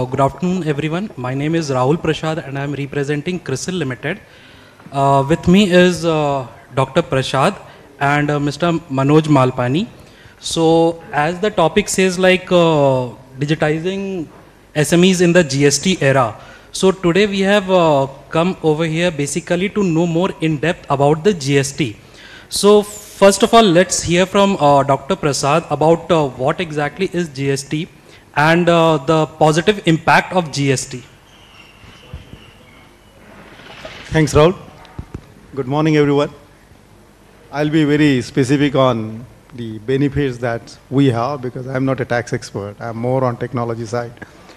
Good afternoon, everyone. My name is Rahul Prasad and I am representing CRISIL Limited. With me is Dr. Prasad and Mr. Manoj Malpani. So, as the topic says, like digitizing SMEs in the GST era. So, today we have come over here basically to know more in depth about the GST. So, first of all, let's hear from Dr. Prasad about what exactly is GST and the positive impact of GST. Thanks, Rahul. Good morning, everyone. I'll be very specific on the benefits that we have because I'm not a tax expert. I'm more on technology side.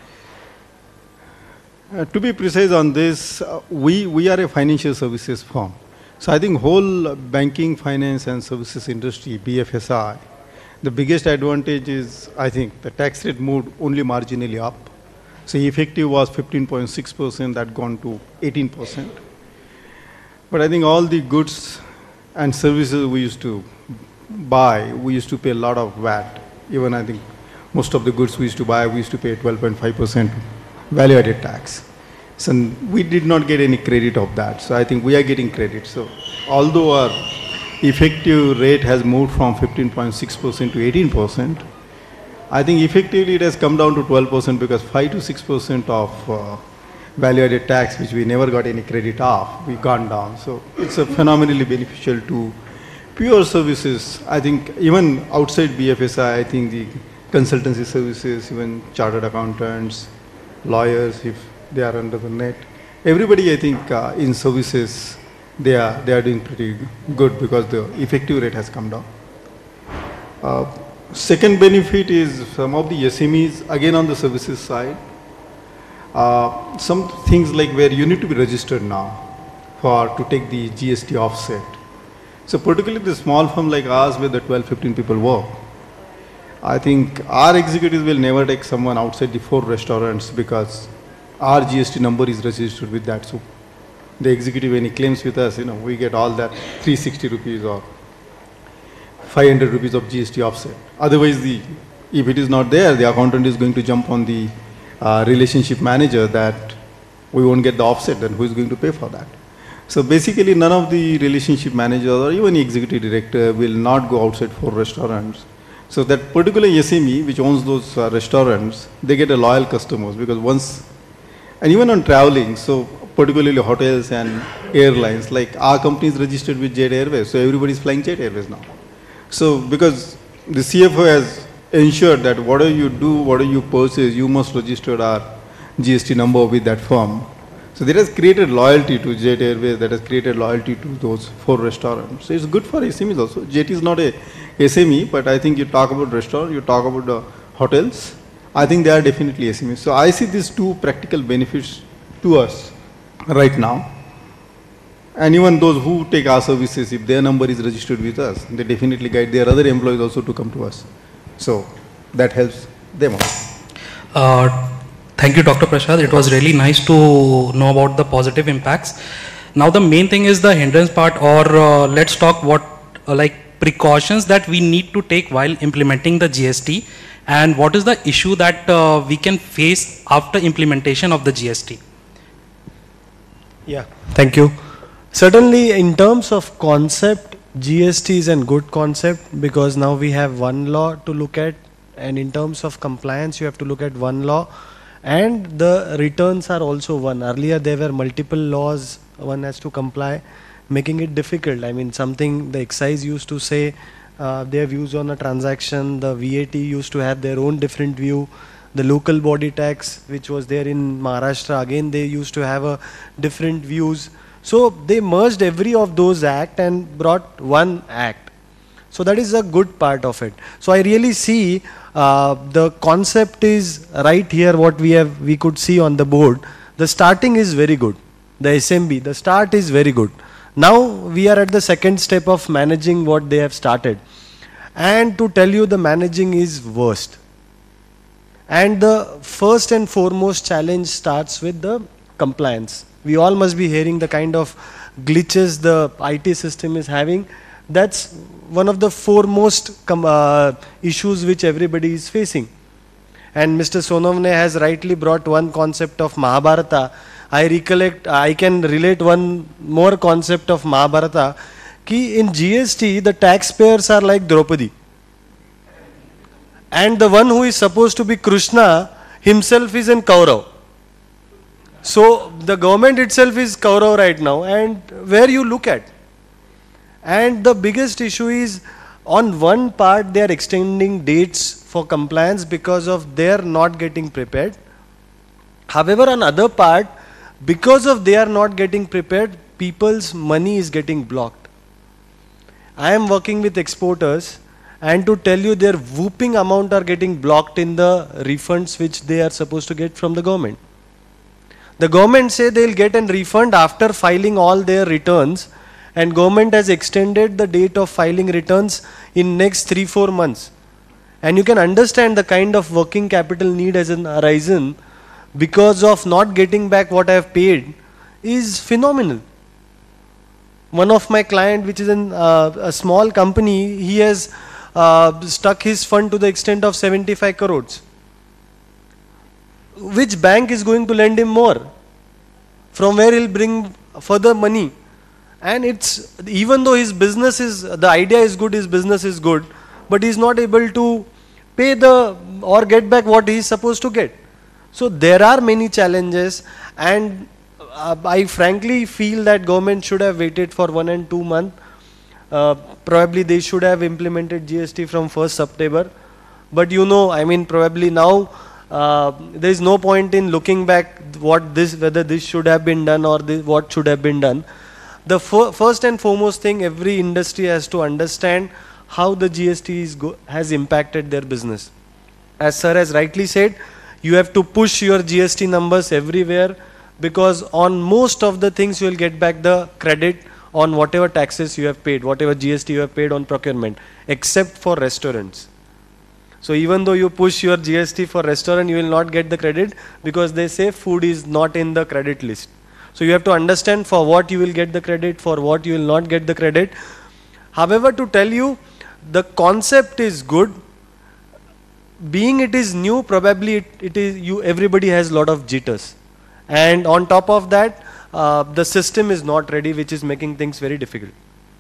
To be precise on this, we are a financial services firm. So I think whole banking, finance and services industry, BFSI, the biggest advantage is, I think, the tax rate moved only marginally up. So effective was 15.6%, that gone to 18%. But I think all the goods and services we used to buy, we used to pay a lot of VAT. Even I think most of the goods we used to buy, we used to pay 12.5% value-added tax. So we did not get any credit of that. So I think we are getting credit. So although our effective rate has moved from 15.6% to 18%, I think effectively it has come down to 12% because 5 to 6% of value-added tax, which we never got any credit of, we gone down. So it's a phenomenally beneficial to pure services. I think even outside BFSI, I think the consultancy services, even chartered accountants, lawyers, if they are under the net, everybody I think in services, they are doing pretty good because the effective rate has come down. Second benefit is some of the SMEs, again on the services side, some things like where you need to be registered now to take the GST offset. So particularly the small firm like ours where the 12-15 people work, I think our executives will never take someone outside the 4 restaurants because our GST number is registered with that. So the executive, when he claims with us, we get all that 360 rupees or 500 rupees of GST offset. Otherwise, if it is not there, the accountant is going to jump on the relationship manager that we won't get the offset, then who is going to pay for that? So basically, none of the relationship managers or even the executive director will not go outside 4 restaurants. So that particular SME which owns those restaurants, they get a loyal customers because once, and even on traveling, so particularly hotels and airlines, like our company is registered with Jet Airways, so everybody is flying Jet Airways now. So because the CFO has ensured that whatever you do, whatever you purchase, you must register our GST number with that firm. So that has created loyalty to Jet Airways, that has created loyalty to those 4 restaurants. So it's good for SMEs also. Jet is not a SME, but I think you talk about restaurant, you talk about the hotels, I think they are definitely SMEs. So I see these 2 practical benefits to us right now. And even those who take our services, if their number is registered with us, they definitely guide their other employees also to come to us. So that helps them also. Thank you, Dr. Prasad. It was really nice to know about the positive impacts. Now the main thing is the hindrance part, or let's talk what like precautions that we need to take while implementing the GST, and what is the issue that we can face after implementation of the GST. Yeah, thank you. Certainly in terms of concept, GST is a good concept because now we have one law to look at, and in terms of compliance you have to look at one law, and the returns are also one. Earlier there were multiple laws one has to comply, making it difficult. I mean, something the excise used to say their views on a transaction, the VAT used to have their own different view, the local body tax which was there in Maharashtra, again they used to have a different views. So they merged every of those act and brought one act. So that is a good part of it. So I really see the concept is right here, what we could see on the board. The starting is very good. The SMB, the start is very good. Now we are at the second step of managing what they have started. And to tell you, the managing is worst. And the first and foremost challenge starts with the compliance. We all must be hearing the kind of glitches the IT system is having. That's one of the foremost issues which everybody is facing. And Mr. Sonavne has rightly brought one concept of Mahabharata. I can relate one more concept of Mahabharata. Ki in GST, the taxpayers are like Draupadi. And the one who is supposed to be Krishna himself is in Kaurav. So the government itself is Kaurav right now, and where you look at. And the biggest issue is, on one part they are extending dates for compliance because of their not getting prepared. However, on other part, because of they are not getting prepared, people's money is getting blocked. I am working with exporters, and to tell you, their whooping amount are getting blocked in the refunds which they are supposed to get from the government. The government say they will get a refund after filing all their returns, and government has extended the date of filing returns in next 3-4 months. And you can understand the kind of working capital need has arisen because of not getting back what I have paid is phenomenal. One of my client, which is in a small company, he has stuck his fund to the extent of 75 crores. Which bank is going to lend him more? From where he'll bring further money? And it's, even though his business is, the idea is good, his business is good, but he's not able to pay or get back what he's supposed to get. So there are many challenges, and I frankly feel that government should have waited for 1 and 2 months. Probably they should have implemented GST from 1st September. But you know, I mean, probably now there is no point in looking back whether this should have been done or what should have been done. The first and foremost thing, every industry has to understand how the GST has impacted their business. As sir has rightly said, you have to push your GST numbers everywhere, because on most of the things you will get back the credit on whatever taxes you have paid, whatever GST you have paid on procurement, except for restaurants. So even though you push your GST for restaurant, you will not get the credit because they say food is not in the credit list. So you have to understand for what you will get the credit, for what you will not get the credit. However, to tell you, the concept is good. Being it is new, probably everybody has a lot of jitters. And on top of that, the system is not ready, which is making things very difficult.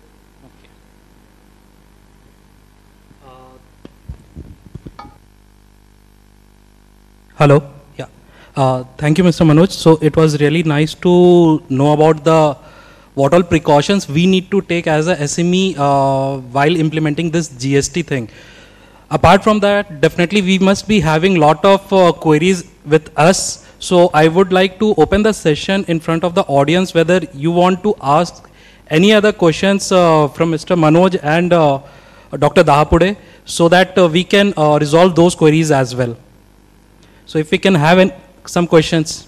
Hello. Yeah. Thank you, Mr. Manoj. So it was really nice to know about what all precautions we need to take as a SME while implementing this GST thing. Apart from that, definitely we must be having lot of queries with us. So I would like to open the session in front of the audience, whether you want to ask any other questions from Mr. Manoj and Dr. Dahapude, so that we can resolve those queries as well. So if we can have some questions.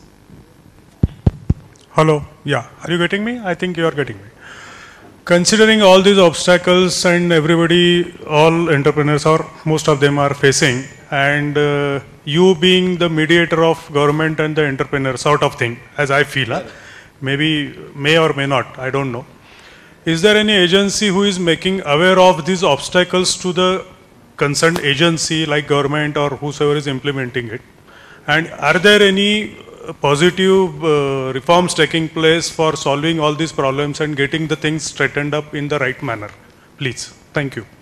Hello, yeah, are you getting me? I think you are getting me. Considering all these obstacles and everybody, all entrepreneurs or most of them are facing, and you being the mediator of government and the entrepreneur sort of thing, as I feel, maybe may or may not, I don't know. Is there any agency who is making aware of these obstacles to the concerned agency like government or whosoever is implementing it? And are there any positive reforms taking place for solving all these problems and getting the things straightened up in the right manner? Please. Thank you.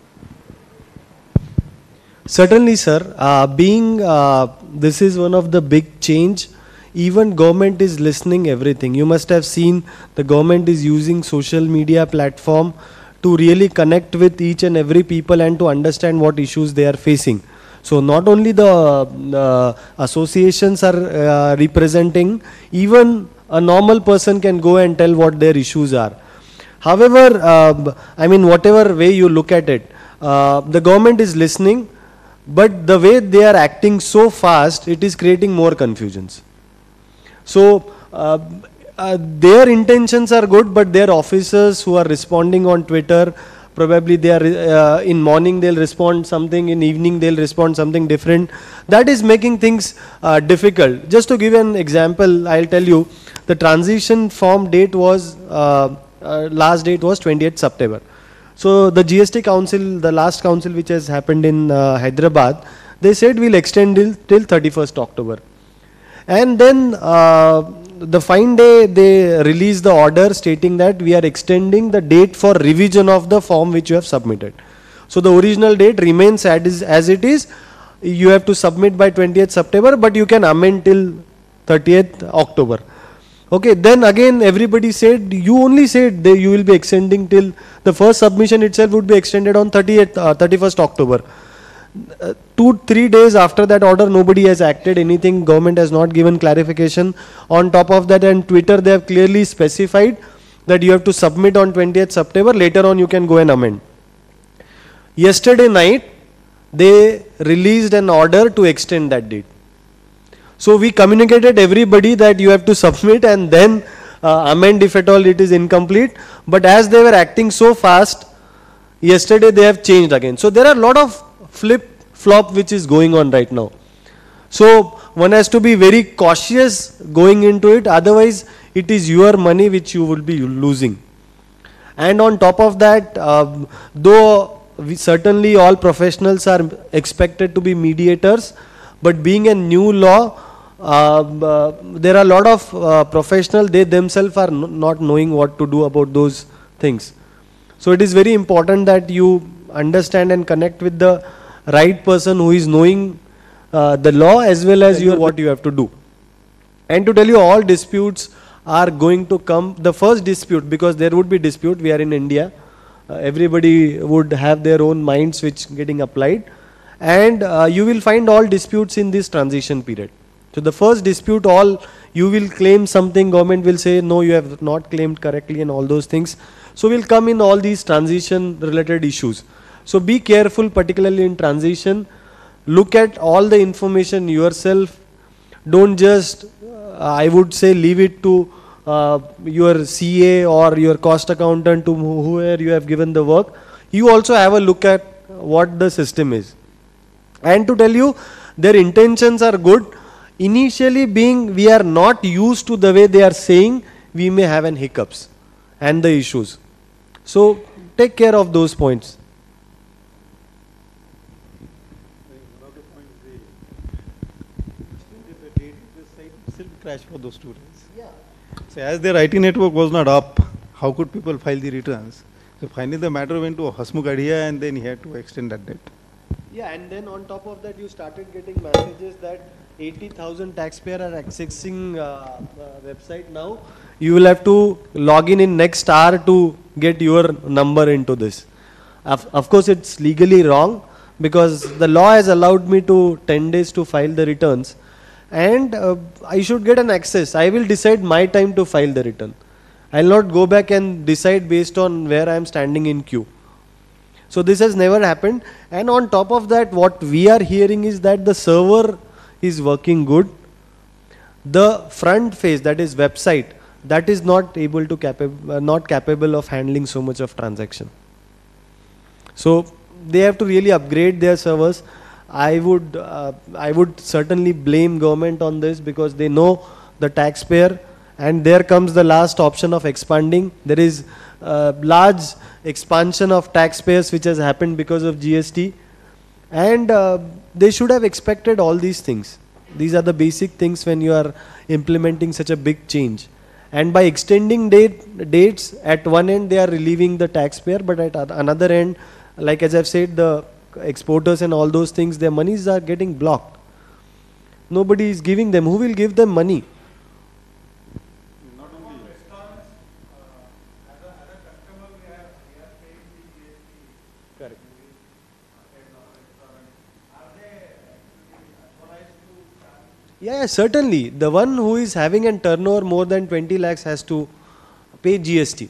Certainly, sir. This is one of the big change. Even government is listening everything. You must have seen the government is using social media platform to really connect with each and every people and to understand what issues they are facing. So not only the associations are representing, even a normal person can go and tell what their issues are. However, I mean, whatever way you look at it, the government is listening, but the way they are acting so fast, it is creating more confusions. So their intentions are good, but their officers who are responding on Twitter, probably they are in morning they'll respond something, in evening they'll respond something different. That is making things difficult. Just to give an example, I'll tell you, the transition form date was, last date was 28th September. So the GST council, the last council which has happened in Hyderabad, They said we'll extend till 31st October. And then the fine day they released the order stating that we are extending the date for revision of the form which you have submitted. So the original date remains as it is. You have to submit by 20th September, but you can amend till 30th October. Okay, then again everybody said, you only said that you will be extending till the first submission itself would be extended on 31st October. 2-3 days after that order, nobody has acted anything. Government has not given clarification. On top of that, and Twitter, they have clearly specified that you have to submit on 20th September. Later on, you can go and amend. Yesterday night, they released an order to extend that date. So we communicated everybody that you have to submit and then amend if at all it is incomplete. But as they were acting so fast, yesterday they have changed again. So there are a lot of flip-flop which is going on right now. So one has to be very cautious going into it, otherwise it is your money which you will be losing. And on top of that, though certainly all professionals are expected to be mediators, but being a new law, there are a lot of professionals, they themselves are not knowing what to do about those things. So it is very important that you understand and connect with the right person who is knowing the law as well as what you have to do. And to tell you, all disputes are going to come, the first dispute, because there would be dispute, we are in India, everybody would have their own minds which getting applied, and you will find all disputes in this transition period. So the first dispute, all you will claim something, government will say no, you have not claimed correctly, and all those things. So we'll come in all these transition related issues. So be careful, particularly in transition. Look at all the information yourself. Don't just, I would say, leave it to your CA or your cost accountant, to whoever you have given the work. You also have a look at what the system is. And to tell you, their intentions are good. Initially being, we are not used to the way they are saying, we may have an hiccups and the issues. So take care of those points. One of the points the site still crashed for those 2 days. Yeah. So as their IT network was not up, how could people file the returns? So finally the matter went to Hasmukh Adhia, and then he had to extend that date. Yeah, and then on top of that, you started getting messages that 80,000 taxpayers are accessing website now. You will have to log in next hour to get your number into this. Of course, it's legally wrong, because the law has allowed me to 10 days to file the returns, and I should get an access. I will decide my time to file the return. I will not go back and decide based on where I am standing in queue. So this has never happened. And on top of that, what we are hearing is that the server is working good. The front face, that is website, that is not able to not capable of handling so much of transaction. So they have to really upgrade their servers. I would certainly blame government on this, because they know the taxpayer, and there comes the last option of expanding. There is large expansion of taxpayers which has happened because of GST, and they should have expected all these things. These are the basic things when you are implementing such a big change. And by extending dates, at one end they are relieving the taxpayer, but at another end, like as I've said, the exporters and all those things, their monies are getting blocked. Nobody is giving them. Who will give them money? Not only Correct. Yeah, certainly. The one who is having a turnover more than 20 lakhs has to pay GST.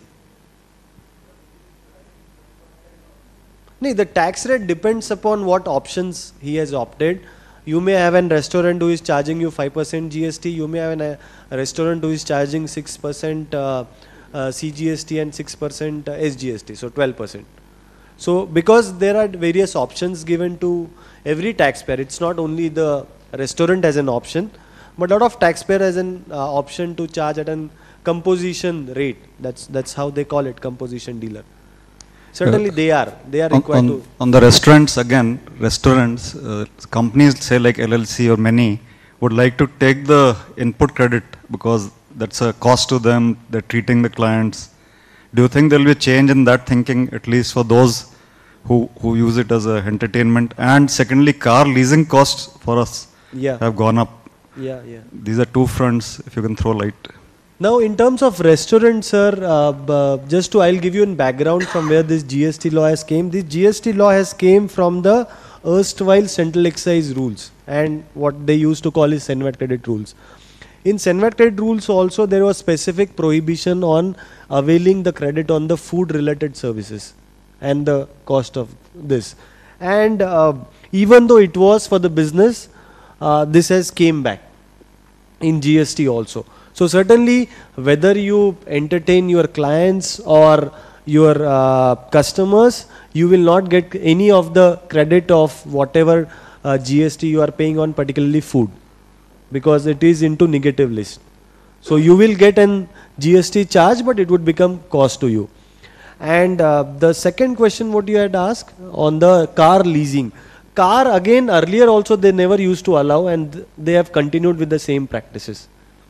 No, the tax rate depends upon what options he has opted. You may have a restaurant who is charging you 5% GST. You may have a restaurant who is charging 6% CGST and 6% SGST, so 12%. So because there are various options given to every taxpayer, it's not only the restaurant as an option, but a lot of taxpayer has an option to charge at an composition rate. That's how they call it, composition dealer. Certainly they are required to. On the restaurants again, restaurants, companies say like LLC or many would like to take the input credit because that's a cost to them, they're treating the clients. Do you think there will be a change in that thinking, at least for those who use it as a entertainment? And secondly, car leasing costs for us have gone up. Yeah. These are two fronts, if you can throw light. Now, in terms of restaurants, sir, I'll give you a background from where this GST law has came. This GST law has came from the erstwhile central excise rules and what they used to call is Senvat credit rules. In Senvat credit rules also there was specific prohibition on availing the credit on the food related services and the cost of this. And even though it was for the business, this has came back in GST also. So certainly whether you entertain your clients or your customers, you will not get any of the credit of whatever GST you are paying on particularly food, because it is into negative list. So you will get an GST charge, but it would become cost to you. And the second question what you had asked on the car leasing. Car again earlier also they never used to allow, and they have continued with the same practices.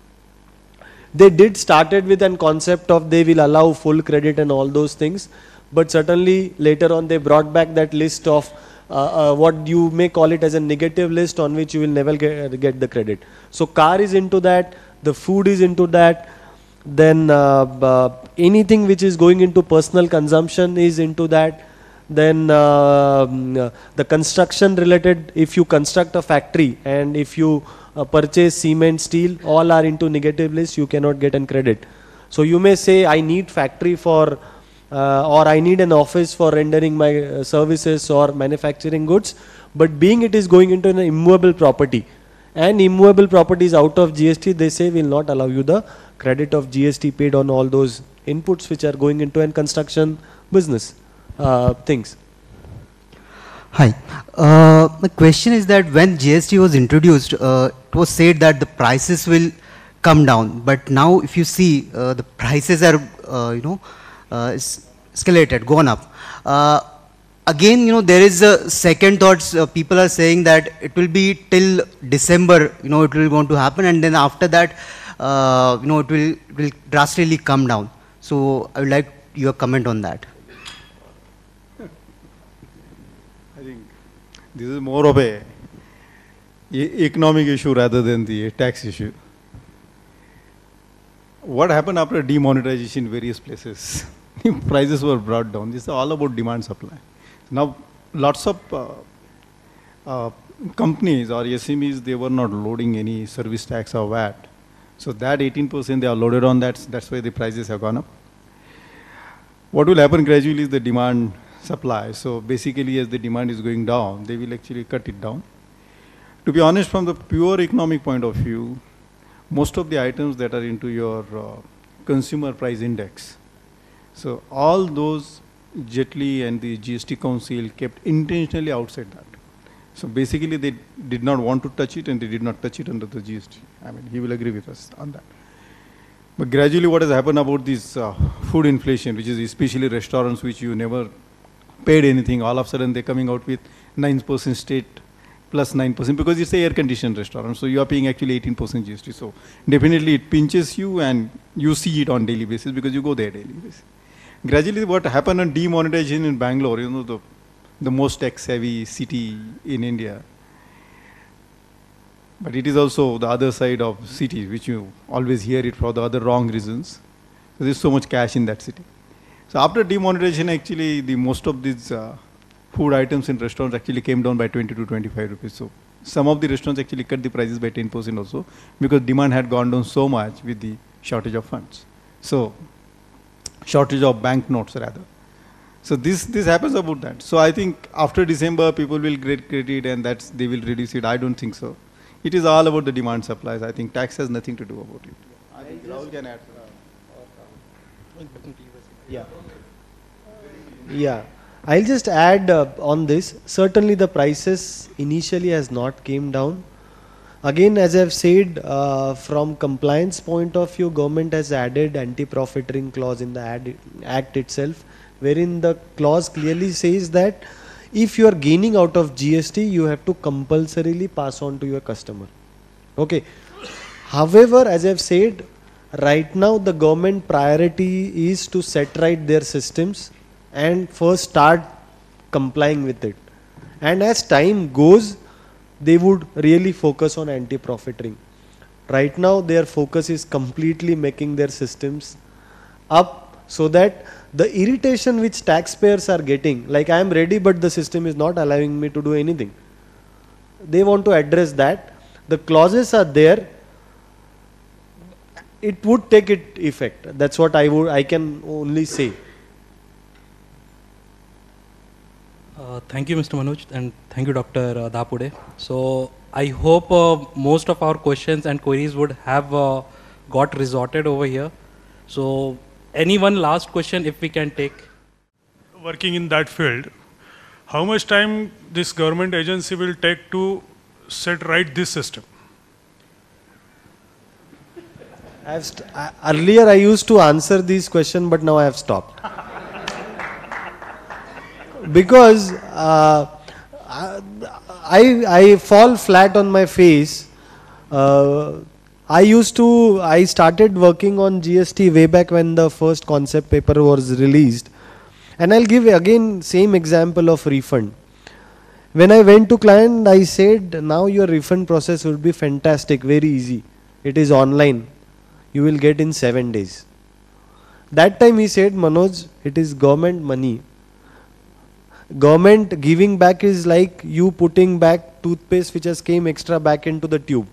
They did started with a concept of they will allow full credit and all those things, but certainly later on they brought back that list of what you may call it as a negative list on which you will never get the credit. So car is into that, the food is into that, then anything which is going into personal consumption is into that, then the construction related, if you construct a factory and if you purchase cement, steel, all are into negative list, you cannot get an credit. So you may say I need factory for or I need an office for rendering my services or manufacturing goods, but being it is going into an immovable property and immovable property is out of GST, they say will not allow you the credit of GST paid on all those inputs which are going into an construction business things. Hi. My question is that when GST was introduced, it was said that the prices will come down. But now if you see, the prices are, escalated, gone up. Again, there is a second thoughts. People are saying that it will be till December, it will going to happen. And then after that, it will drastically come down. So I would like your comment on that. This is more of a economic issue rather than the tax issue. What happened after demonetization in various places? Prices were brought down. This is all about demand supply. Now, lots of companies or SMEs, they were not loading any service tax or VAT. So that 18% they are loaded on that. That's why the prices have gone up. What will happen gradually is the demand supply. So basically as the demand is going down, they will actually cut it down. To be honest, from the pure economic point of view, most of the items that are into your consumer price index, so all those Jetli and the GST Council kept intentionally outside that. So basically they did not want to touch it and they did not touch it under the GST. I mean, he will agree with us on that. But gradually what has happened about this food inflation, which is especially restaurants which you never paid anything, all of a sudden they're coming out with 9% state plus 9% because it's an air-conditioned restaurant. So you are paying actually 18% GST. So definitely it pinches you and you see it on daily basis because you go there daily basis. Gradually what happened on demonetization in Bangalore, the most tech-savvy city in India. But it is also the other side of cities, which you always hear it for the other wrong reasons. So there's so much cash in that city. So after demonetization, actually, the most of these food items in restaurants actually came down by 20 to 25 rupees. So some of the restaurants actually cut the prices by 10% also because demand had gone down so much with the shortage of funds. So shortage of banknotes rather. So this happens about that. So I think after December, people will get credit and they will reduce it. I don't think so. It is all about the demand supplies. I think tax has nothing to do about it. I think Rahul can add. Yeah. I'll just add on this. Certainly the prices initially has not came down. Again, as I've said, from compliance point of view, government has added anti-profiteering clause in the act itself. wherein the clause clearly says that if you are gaining out of GST, you have to compulsorily pass on to your customer. Okay. However, as I've said, right now the government priority is to set right their systems and first start complying with it. And as time goes, they would really focus on anti-profiteering. Right now their focus is completely making their systems up so that the irritation which taxpayers are getting, like I am ready but the system is not allowing me to do anything. They want to address that. The clauses are there. It would take it effect. That's what I can only say. Thank you, Mr. Manoj, and thank you, Dr. Dapude. So I hope most of our questions and queries would have got resorted over here. So any one last question if we can take. Working in that field, how much time this government agency will take to set right this system? Earlier I used to answer these questions, but now I have stopped. Because I fall flat on my face. I started working on GST way back when the first concept paper was released. And I'll give again same example of refund. When I went to client, I said, now your refund process will be fantastic, very easy. It is online. You will get in 7 days. That time he said, Manoj, it is government money. Government giving back is like you putting back toothpaste which has came extra back into the tube.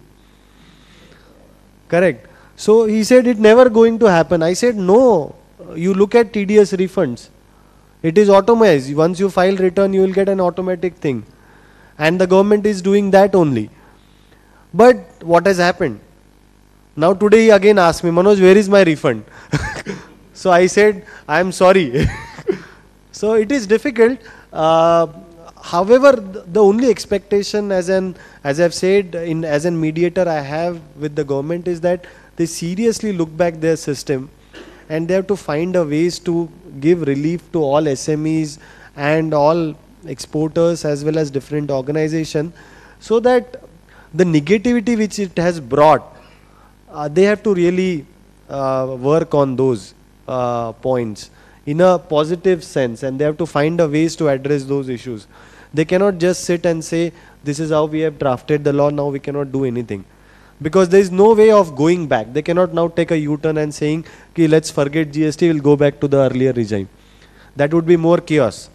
Correct. So he said it never going to happen. I said no, you look at TDS refunds. It is automated. Once you file return, you will get an automatic thing. And the government is doing that only. But what has happened? Now today he again asked me, Manoj, where is my refund? So I said, I am sorry. So it is difficult. However, the only expectation as I've said, as a mediator I have with the government is that they seriously look back their system and they have to find a ways to give relief to all SMEs and all exporters as well as different organizations, so that the negativity which it has brought, they have to really work on those points in a positive sense, and they have to find a ways to address those issues. They cannot just sit and say, this is how we have drafted the law, now we cannot do anything. Because there is no way of going back. They cannot now take a U-turn and saying, okay, let's forget GST, we'll go back to the earlier regime. That would be more chaos.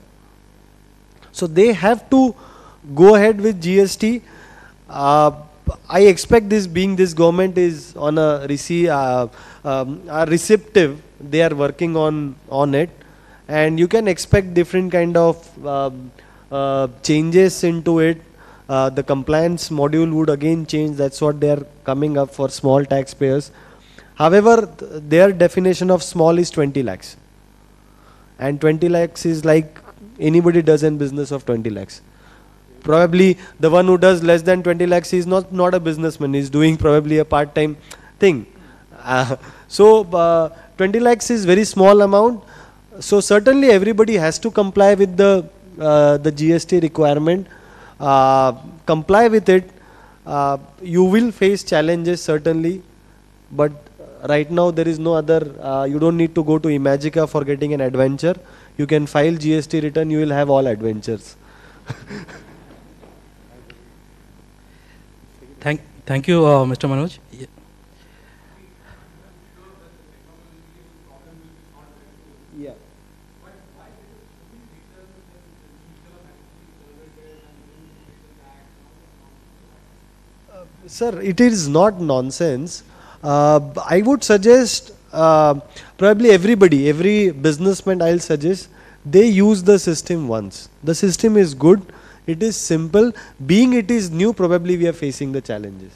So they have to go ahead with GST. I expect this, being this government is on a receptive, they are working on it, and you can expect different kind of changes into it. The compliance module would again change. That's what they are coming up for small taxpayers. However, their definition of small is 20 lakhs. And 20 lakhs is like anybody does in business of 20 lakhs. Probably the one who does less than 20 lakhs is not a businessman. He's doing probably a part-time thing. So 20 lakhs is very small amount. So certainly everybody has to comply with the GST requirement. Comply with it. You will face challenges certainly, but right now there is no other, you don't need to go to Imagica for getting an adventure. You can file GST return, you will have all adventures. Thank you, Mr. Manoj. Yeah. Sir, it is not nonsense. I would suggest probably everybody, every businessman I'll suggest, they use the system once. The system is good. It is simple. Being it is new, probably we are facing the challenges.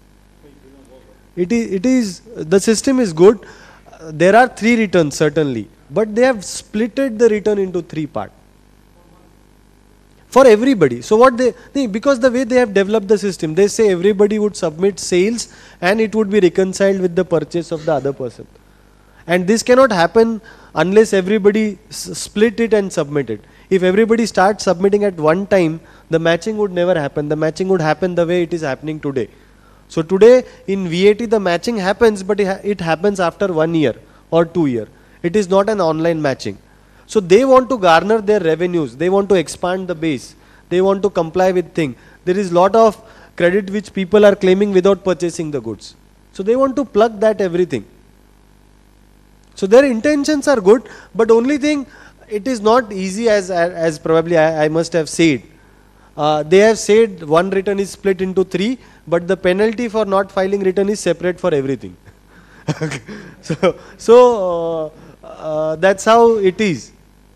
The system is good. There are 3 returns certainly, but they have splitted the return into 3 parts. For everybody. So what because the way they have developed the system, they say everybody would submit sales and it would be reconciled with the purchase of the other person. And this cannot happen unless everybody split it and submit it. If everybody starts submitting at one time, the matching would never happen. The matching would happen the way it is happening today. So today in VAT the matching happens, but it happens after 1 year or 2 years. It is not an online matching. So they want to garner their revenues. They want to expand the base. They want to comply with things. There is lot of credit which people are claiming without purchasing the goods. So they want to plug that everything. So their intentions are good, but only thing, it is not easy as probably I must have said. They have said one return is split into 3, but the penalty for not filing return is separate for everything. So that's how it is.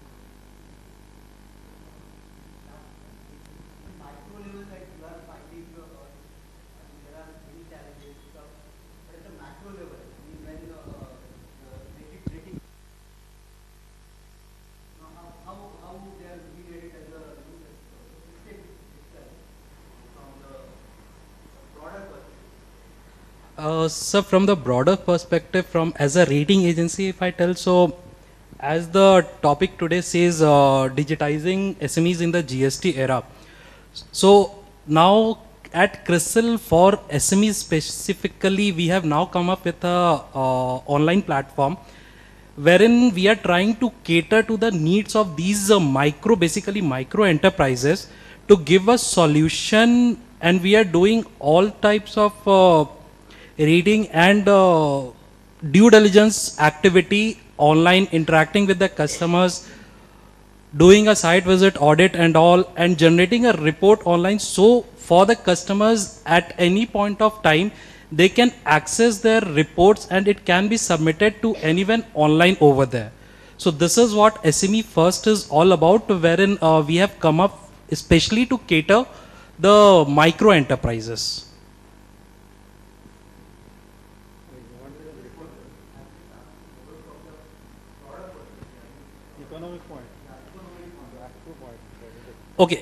So from the broader perspective, from as a rating agency, if I tell so, as the topic today says, digitizing SMEs in the GST era. So now at CRISIL for SMEs specifically, we have now come up with a online platform wherein we are trying to cater to the needs of these basically micro enterprises to give a solution, and we are doing all types of reading and due diligence activity online, interacting with the customers, doing a site visit audit and all, and generating a report online, so for the customers at any point of time they can access their reports and it can be submitted to anyone online over there. So this is what SME First is all about, wherein we have come up especially to cater the micro enterprises. Okay.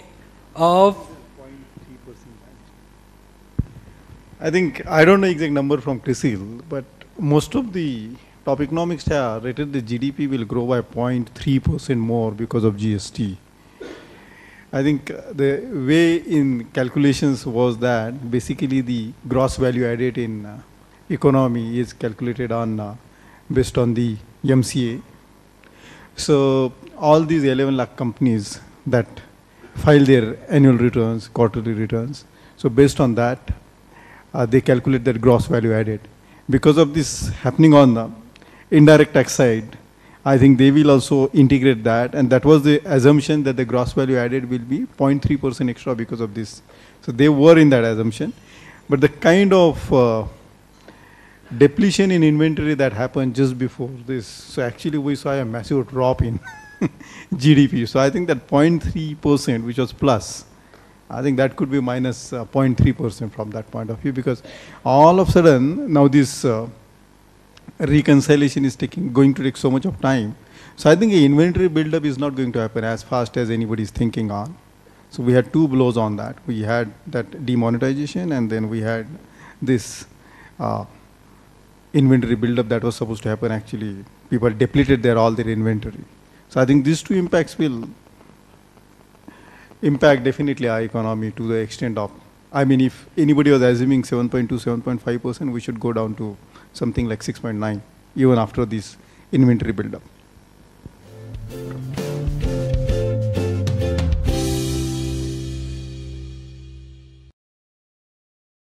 I think, I don't know exact number from CRISIL, but most of the top economics have rated the GDP will grow by 0.3% more because of GST. I think the way in calculations was that basically the gross value added in economy is calculated on based on the MCA. So all these 11 lakh companies that file their annual returns, quarterly returns. So based on that, they calculate their gross value added. Because of this happening on the indirect tax side, I think they will also integrate that, and that was the assumption that the gross value added will be 0.3% extra because of this. So they were in that assumption. But the kind of depletion in inventory that happened just before this, so actually we saw a massive drop in GDP. So I think that 0.3%, which was plus, I think that could be minus 0.3% from that point of view, because all of a sudden now this reconciliation is going to take so much of time. So I think the inventory buildup is not going to happen as fast as anybody is thinking on. So we had two blows on that. We had that demonetization, and then we had this inventory buildup that was supposed to happen. Actually, people depleted all their inventory. So I think these two impacts will impact definitely our economy to the extent of, I mean, if anybody was assuming 7.2, 7.5%, we should go down to something like 6.9, even after this inventory buildup.